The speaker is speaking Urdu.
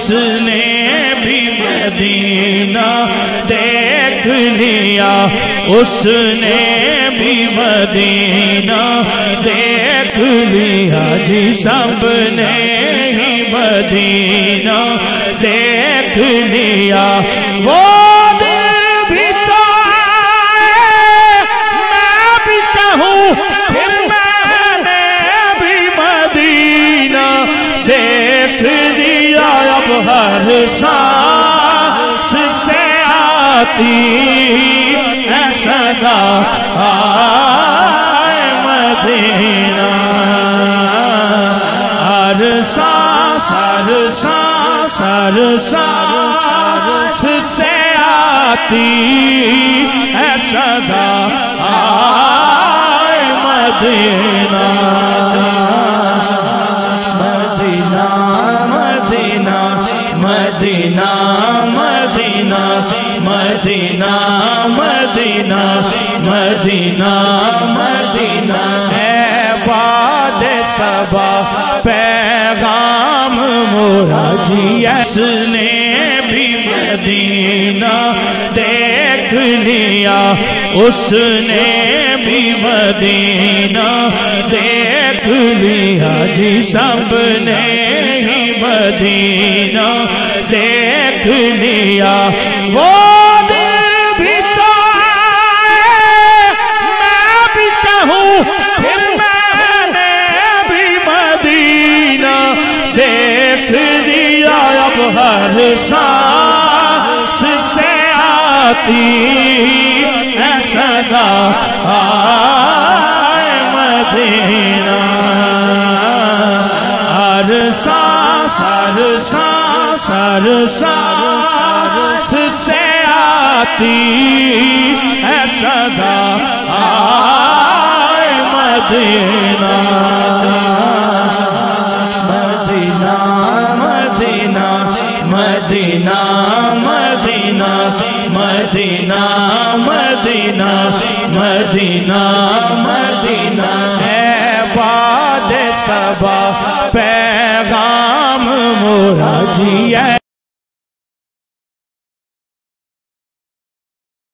نے بھی مدینہ دیکھ لیا، اس نے بھی مدینہ دیکھ لیا جی، سب نے ہی مدینہ دیکھ لیا۔ وہ دل بھی تو میں بھی چاہوں، پھر میں نے بھی مدینہ دیکھ لیا۔ اب ہر سانس سے آتی ہے صدا آئے مدینہ، ہر سانس سے آتی ہے صدا آئے مدینہ، مدینہ مدینہ مدینہ مدینہ مدینہ مدینہ مدینہ مدینہ ہے باد صبا پیغام مورا جی، اس نے بھی مدینہ دیکھ لیا، اس نے بھی مدینہ دیکھ لیا جی، سب نے ہی مدینہ دیکھ لیا۔ وہ دل بھی تو میں بھی چاہوں، پھر میں نے بھی مدینہ دیکھ لیا۔ اب ہر سانس سے آتی ہے صدا آئے مدینہ، ہر سانس سے آتی ہے صدا آئے مدینہ، مدینہ مدینہ مدینہ مدینہ مدینہ مدینہ مدینہ مدینہ ہے باد صبا پیغام مورا جی،